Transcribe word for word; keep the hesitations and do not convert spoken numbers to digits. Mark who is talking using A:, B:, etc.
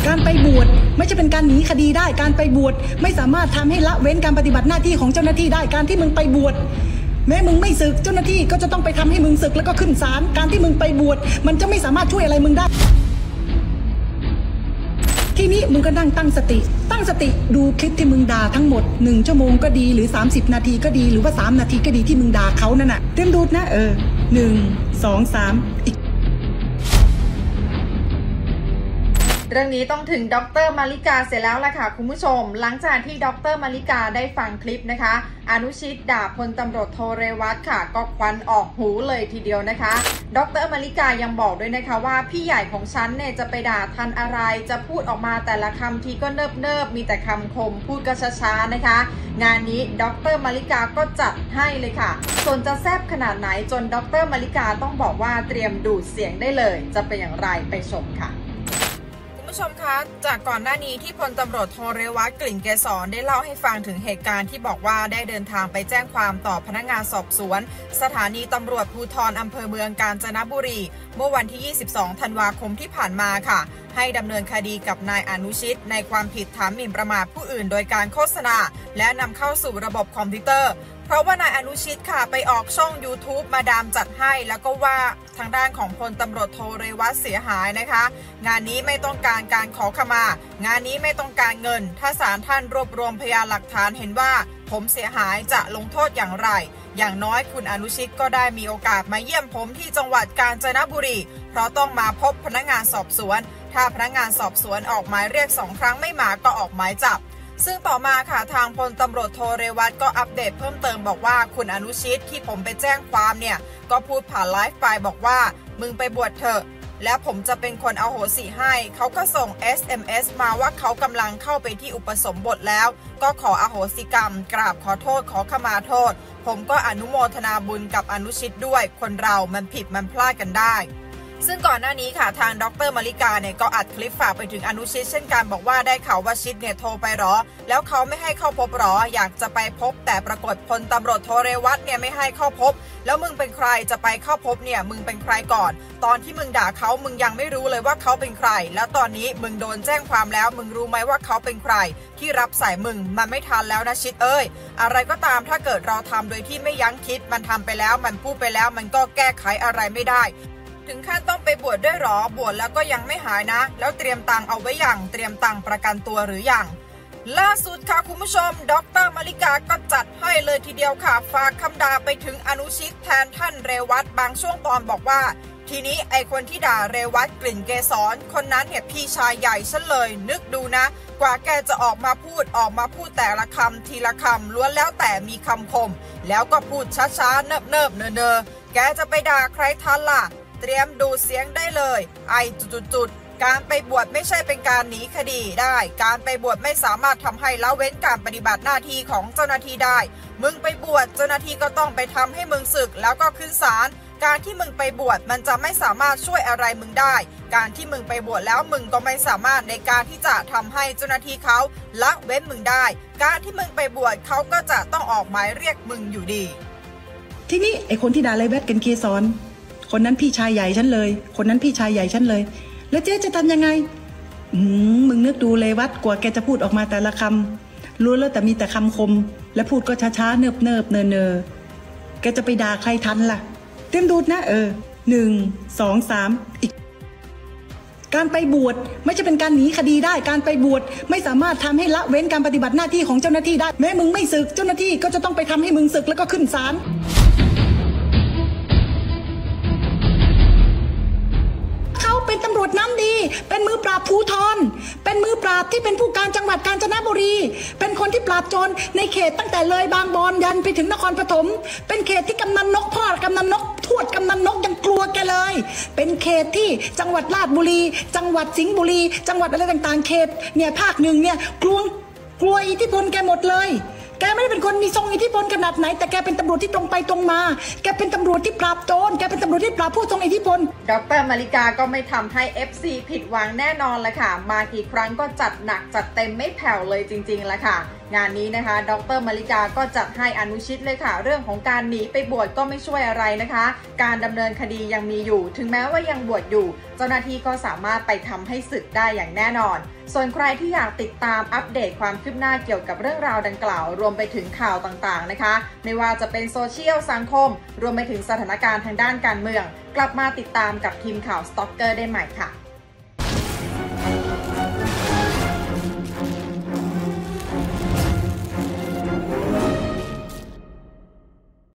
A: การไปบวชไม่ใช่เป็นการหนีคดีได้การไปบวชไม่สามารถทำให้ละเว้นการปฏิบัติหน้าที่ของเจ้าหน้าที่ได้การที่มึงไปบวชแม้มึงไม่สึกเจ้าหน้าที่ก็จะต้องไปทำให้มึงสึกแล้วก็ขึ้นศาลการที่มึงไปบวชมันจะไม่สามารถช่วยอะไรมึงได้ทีนี้มึงก็นั่งตั้งสติตั้งสติดูคลิปที่มึงด่าทั้งหมดหนึ่งชั่วโมงก็ดีหรือสามสิบนาทีก็ดีหรือว่าสามนาทีก็ดีที่มึงด่าเขานั่นน่ะเตรียมดูนะเออหนึ่ง สอง สามอีก
B: เรื่องนี้ต้องถึงดร.มาริกาเสร็จแล้วล่ะค่ะคุณผู้ชมหลังจากที่ดร.มาริกาได้ฟังคลิปนะคะอนุชิตด่าพลตำรวจโทเรวัตค่ะก็ควันออกหูเลยทีเดียวนะคะดร.มาริกายังบอกด้วยนะคะว่าพี่ใหญ่ของฉันเนี่ยจะไปด่าทันอะไรจะพูดออกมาแต่ละคำทีก็เนิบเนิบมีแต่คำคมพูดก็ช้าๆนะคะงานนี้ดร.มาริกาก็จัดให้เลยค่ะส่วนจะแซ่บขนาดไหนจนดร.มาริกาต้องบอกว่าเตรียมดูดเสียงได้เลยจะเป็นอย่างไรไปชมค่ะคุณผู้ชมคะจากก่อนหน้านี้ที่พลตำรวจโทเรวัตกลิ่นเกษรได้เล่าให้ฟังถึงเหตุการณ์ที่บอกว่าได้เดินทางไปแจ้งความต่อพนักงานสอบสวนสถานีตำรวจภูธรอำเภอเมืองกาญจนบุรีเมื่อวันที่ยี่สิบสองธันวาคมที่ผ่านมาค่ะให้ดำเนินคดีกับนายอนุชิตในความผิดฐานหมิ่นประมาทผู้อื่นโดยการโฆษณาและนำเข้าสู่ระบบคอมพิวเตอร์เพราะว่านายอนุชิตค่ะไปออกช่อง ยูทูบ มาดามจัดให้แล้วก็ว่าทางด้านของพลตำรวจโทเรวัตเสียหายนะคะงานนี้ไม่ต้องการการขอขมางานนี้ไม่ต้องการเงินถ้าศาลท่านรวบรวมพยานหลักฐานเห็นว่าผมเสียหายจะลงโทษอย่างไรอย่างน้อยคุณอนุชิตก็ได้มีโอกาสมาเยี่ยมผมที่จังหวัดกาญจนบุรีเพราะต้องมาพบพนักงานสอบสวนถ้าพนักงานสอบสวนออกหมายเรียกสองครั้งไม่มาก็ออกหมายจับซึ่งต่อมาค่ะทางพลตำรวจโทเรวัตก็อัปเดตเพิ่มเติมบอกว่าคุณอนุชิตที่ผมไปแจ้งความเนี่ยก็พูดผ่านไลฟ์ไปบอกว่ามึงไปบวชเถอะแล้วผมจะเป็นคนอโหสิให้เขาก็ส่ง เอส เอ็ม เอส มาว่าเขากำลังเข้าไปที่อุปสมบทแล้วก็ขออโหสิกรรมกราบขอโทษขอขมาโทษผมก็อนุโมทนาบุญกับอนุชิตด้วยคนเรามันผิดมันพลาดกันได้ซึ่งก่อนหน้านี้ค่ะทางดร.มาริกาเนี่ยก็อัดคลิปฝากไปถึงอนุชิตเช่นกันบอกว่าได้ข่าวว่าชิตเนี่ยโทรไปหรอแล้วเขาไม่ให้เข้าพบหรออยากจะไปพบแต่ปรากฏพลตำรวจโทเรวัตเนี่ยไม่ให้เข้าพบแล้วมึงเป็นใครจะไปเข้าพบเนี่ยมึงเป็นใครก่อนตอนที่มึงด่าเขามึงยังไม่รู้เลยว่าเขาเป็นใครแล้วตอนนี้มึงโดนแจ้งความแล้วมึงรู้ไหมว่าเขาเป็นใครที่รับสายมึงมันไม่ทันแล้วนะชิตเอ้ยอะไรก็ตามถ้าเกิดเราทำโดยที่ไม่ยั้งคิดมันทำไปแล้วมันพูดไปแล้วมันก็แก้ไขอะไรไม่ได้ถึงขั้นต้องไปบวชด้วยหรอบวชแล้วก็ยังไม่หายนะแล้วเตรียมตังเอาไว้อย่างเตรียมตังประกันตัวหรืออย่างล่าสุดค่ะคุณผู้ชมดร.มาริกาก็จัดให้เลยทีเดียวค่ะฝากคำด่าไปถึงอนุชิตแทนท่านเรวัตบางช่วงตอนบอกว่าทีนี้ไอคนที่ด่าเรวัตกลิ่นเกษรคนนั้นเนี่ยพี่ชายใหญ่ฉันเลยนึกดูนะกว่าแกจะออกมาพูดออกมาพูดแต่ละคำทีละคำล้วนแล้วแต่มีคำคมแล้วก็พูดช้าๆเนิบๆเนอๆแกจะไปด่าใครทันล่ะเตรียมดูเสียงได้เลยไอจุดๆการไปบวชไม่ใช่เป็นการหนีคดีได้การไปบวชไม่สามารถทำให้ละเว้นการปฏิบัติหน้าที่ของเจ้าหน้าที่ได้มึงไปบวชเจ้าหน้าที่ก็ต้องไปทำให้มึงสึกแล้วก็ขึ้นศาลการที่มึงไปบวชมันจะไม่สามารถช่วยอะไรมึงได้การที่มึงไปบวชแล้วมึงก็ไม่สามารถในการที่จะทำให้เจ้าหน้าที่เขาละเว้นมึงได้การที่มึงไปบวชเขาก็จะต้องออกหมายเรียกมึงอยู่ดี
A: ทีนี้ไอคนที่ด่าเลยแวดกันเกษรคนนั้นพี่ชายใหญ่ฉันเลยคนนั้นพี่ชายใหญ่ฉันเลยแล้วเจ๊จะทำยังไงอืมมึงนึกดูเลยวัดกว่าแกจะพูดออกมาแต่ละคำรู้แล้วแต่มีแต่คำคมและพูดก็ช้าๆเนิบเนิบเนอเนอแกจะไปด่าใครทันล่ะเต็มดูดนะเออหนึ่ง สอง สามอีกการไปบวชไม่ใช่เป็นการหนีคดีได้การไปบวชไม่สามารถทำให้ละเว้นการปฏิบัติหน้าที่ของเจ้าหน้าที่ได้แม้มึงไม่สึกเจ้าหน้าที่ก็จะต้องไปทำให้มึงสึกแล้วก็ขึ้นศาลเป็นตำรวจน้ำดีเป็นมือปราบภูธรเป็นมือปราบที่เป็นผู้การจังหวัดกาญจนบุรีเป็นคนที่ปราบโจรในเขตตั้งแต่เลยบางบอนยันไปถึงนครปฐมเป็นเขตที่กำนันนกพ่อกำนันนกทวดกำนันนกยังกลัวแกเลยเป็นเขตที่จังหวัดราชบุรีจังหวัดสิงห์บุรีจังหวัดอะไรต่างๆเขตเนี่ยภาคหนึ่งเนี่ยกลัวกลัวอิทธิพลแกหมดเลยแกไม่ได้เป็นคนมีทรงอิทธิพลขนาดไหนแต่แกเป็นตำรวจที่ตรงไปตรงมาแกเป็นตำรวจที่ปราบโจรแกเป็นตำรวจที่ปราบผู้ทรงอิทธิพล
B: ดร.มาริกาก็ไม่ทำให้ เอฟ ซี ผิดหวังแน่นอนละค่ะมากี่ครั้งก็จัดหนักจัดเต็มไม่แผ่วเลยจริงๆละค่ะงานนี้นะคะดร.มาริกาก็จัดให้อนุชิตเลยค่ะเรื่องของการหนีไปบวชก็ไม่ช่วยอะไรนะคะการดำเนินคดียังมีอยู่ถึงแม้ว่ายังบวชอยู่เจ้าหน้าที่ก็สามารถไปทำให้สึกได้อย่างแน่นอนส่วนใครที่อยากติดตามอัปเดตความคืบหน้าเกี่ยวกับเรื่องราวดังกล่าวรวมไปถึงข่าวต่างๆนะคะไม่ว่าจะเป็นโซเชียลสังคมรวมไปถึงสถานการณ์ทางด้านการเมืองกลับมาติดตามกับทีมข่าวสต็อกเกอร์ได้ใหม่ค่ะ